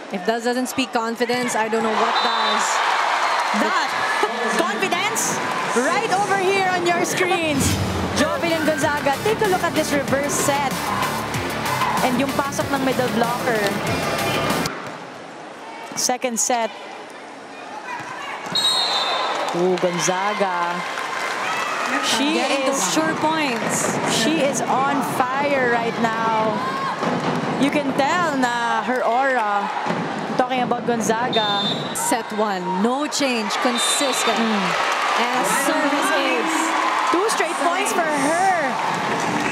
If that doesn't speak confidence, I don't know what does. That confidence right over here on your screens. Jovelyn Gonzaga, take a look at this reverse set. And yung pasok ng middle blocker. Second set. Ooh, Gonzaga. She Getting is those sure points. She is on fire right now. You can tell na her aura. Talking about Gonzaga. Set 1, no change, consistent. And service ace. 2 straight points for her.